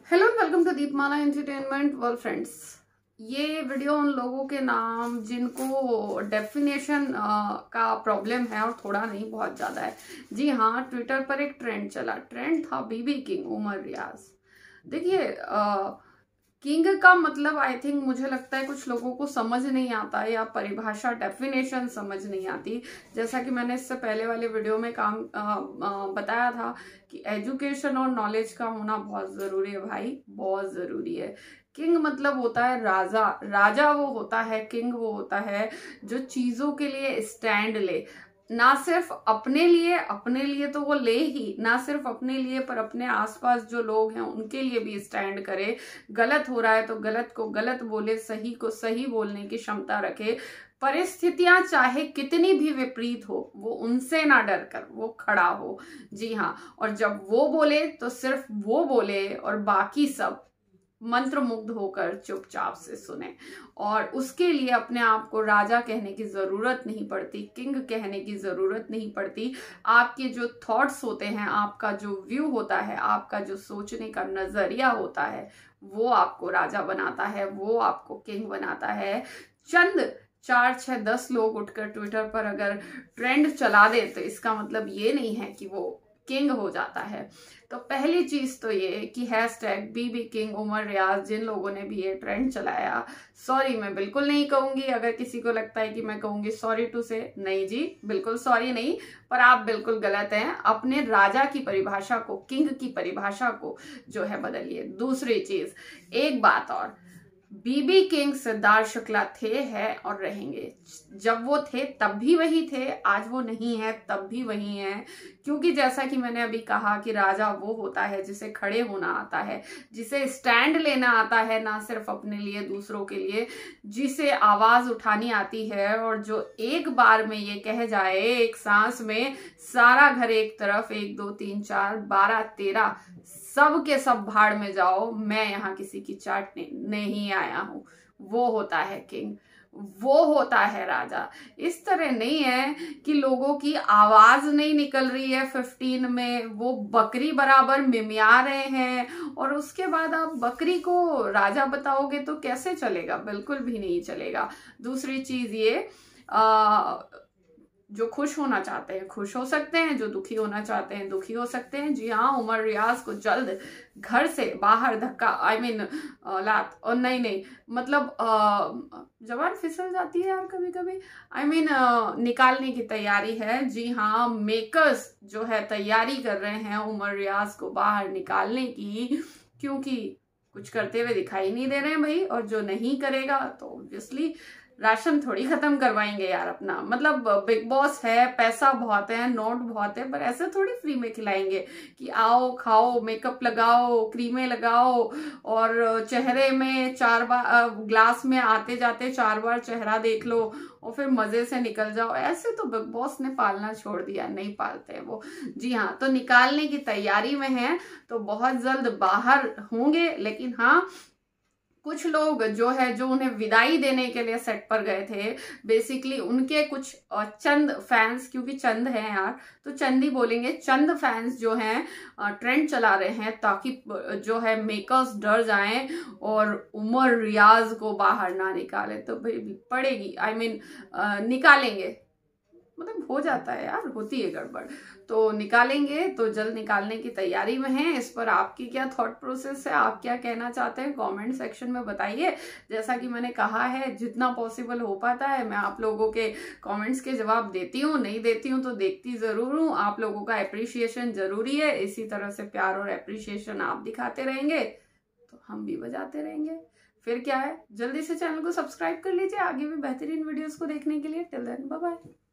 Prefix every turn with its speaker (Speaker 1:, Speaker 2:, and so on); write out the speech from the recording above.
Speaker 1: Hello welcome to Deepmala entertainment world friends. ये video उन लोगों के नाम जिनको डेफिनेशन का प्रॉब्लम है और थोड़ा नहीं बहुत ज़्यादा है। जी हाँ, ट्विटर पर एक ट्रेंड था बीबी किंग उमर रियाज। देखिए, किंग का मतलब आई थिंक मुझे लगता है कुछ लोगों को समझ नहीं आता या परिभाषा डेफिनेशन समझ नहीं आती। जैसा कि मैंने इससे पहले वाले वीडियो में बताया था कि एजुकेशन और नॉलेज का होना बहुत ज़रूरी है भाई, बहुत ज़रूरी है। किंग मतलब होता है राजा। राजा वो होता है, किंग वो होता है जो चीज़ों के लिए स्टैंड ले। ना सिर्फ अपने लिए तो वो ले ही, ना सिर्फ अपने लिए पर अपने आसपास जो लोग हैं उनके लिए भी स्टैंड करे। गलत हो रहा है तो गलत को गलत बोले, सही को सही बोलने की क्षमता रखे। परिस्थितियां चाहे कितनी भी विपरीत हो, वो उनसे ना डर कर वो खड़ा हो। जी हाँ, और जब वो बोले तो सिर्फ वो बोले और बाकी सब मंत्रमुग्ध होकर चुपचाप से सुने। और उसके लिए अपने आप को राजा कहने की जरूरत नहीं पड़ती, किंग कहने की जरूरत नहीं पड़ती। आपके जो थॉट्स होते हैं, आपका जो व्यू होता है, आपका जो सोचने का नजरिया होता है, वो आपको राजा बनाता है, वो आपको किंग बनाता है। चंद 4, 6, 10 लोग उठकर ट्विटर पर अगर ट्रेंड चला दे तो इसका मतलब ये नहीं है कि वो किंग हो जाता है। तो पहली चीज तो ये कि hashtag BB king Umar Riaz, जिन लोगों ने भी ये ट्रेंड चलाया, सॉरी मैं बिल्कुल नहीं कहूंगी। अगर किसी को लगता है कि मैं कहूंगी सॉरी टू से, नहीं जी, बिल्कुल सॉरी नहीं, पर आप बिल्कुल गलत हैं। अपने राजा की परिभाषा को, किंग की परिभाषा को जो है बदलिए। दूसरी चीज, एक बात और, बीबी किंग सिद्धार्थ शुक्ला थे, है और रहेंगे। जब वो थे तब भी वही थे, आज वो नहीं है तब भी वही है। क्योंकि जैसा कि मैंने अभी कहा कि राजा वो होता है जिसे खड़े होना आता है, जिसे स्टैंड लेना आता है, ना सिर्फ अपने लिए दूसरों के लिए, जिसे आवाज उठानी आती है और जो एक बार में ये कह जाए, एक सांस में सारा घर एक तरफ, 1 2 3 4 12 13 सब के सब भाड़ में जाओ, मैं यहाँ किसी की चाटने नहीं आया हूं। वो होता है किंग, वो होता है राजा। इस तरह नहीं है कि लोगों की आवाज नहीं निकल रही है 15 में, वो बकरी बराबर मिमिया रहे हैं और उसके बाद आप बकरी को राजा बताओगे तो कैसे चलेगा? बिल्कुल भी नहीं चलेगा। दूसरी चीज ये, जो खुश होना चाहते हैं खुश हो सकते हैं, जो दुखी होना चाहते हैं दुखी हो सकते हैं। जी हाँ, उमर रियाज को जल्द घर से बाहर धक्का, लात, और नहीं मतलब जबान फिसल जाती है यार कभी कभी, निकालने की तैयारी है। जी हाँ, मेकर्स जो है तैयारी कर रहे हैं उमर रियाज को बाहर निकालने की, क्योंकि कुछ करते हुए दिखाई नहीं दे रहे हैं भाई। और जो नहीं करेगा तो ऑब्वियसली राशन थोड़ी खत्म करवाएंगे यार अपना। मतलब बिग बॉस है, पैसा बहुत है, नोट बहुत है, पर ऐसे थोड़ी फ्री में खिलाएंगे कि आओ खाओ, मेकअप लगाओ, क्रीमें लगाओ और चेहरे में 4 बार ग्लास में आते जाते 4 बार चेहरा देख लो और फिर मजे से निकल जाओ। ऐसे तो बिग बॉस ने पालना छोड़ दिया, नहीं पालते वो। जी हाँ, तो निकालने की तैयारी में है, तो बहुत जल्द बाहर होंगे। लेकिन हाँ, कुछ लोग जो उन्हें विदाई देने के लिए सेट पर गए थे, बेसिकली उनके कुछ चंद फैंस, क्योंकि चंद हैं यार तो चंद ही बोलेंगे, चंद फैंस जो हैं ट्रेंड चला रहे हैं ताकि जो है मेकर्स डर जाएं और उमर रियाज को बाहर ना निकाले। तो भाई पड़ेगी, निकालेंगे, मतलब हो जाता है यार, होती है गड़बड़, तो निकालेंगे। तो जल्द निकालने की तैयारी में है। इस पर आपकी क्या थॉट प्रोसेस है, आप क्या कहना चाहते हैं, कमेंट सेक्शन में बताइए। जैसा कि मैंने कहा है, जितना पॉसिबल हो पाता है मैं आप लोगों के कमेंट्स के जवाब देती हूँ, नहीं देती हूँ तो देखती जरूर हूँ। आप लोगों का अप्रिशिएशन जरूरी है, इसी तरह से प्यार और अप्रिशिएशन आप दिखाते रहेंगे तो हम भी बजाते रहेंगे। फिर क्या है, जल्दी से चैनल को सब्सक्राइब कर लीजिए आगे भी बेहतरीन वीडियोस को देखने के लिए। Till then bye bye.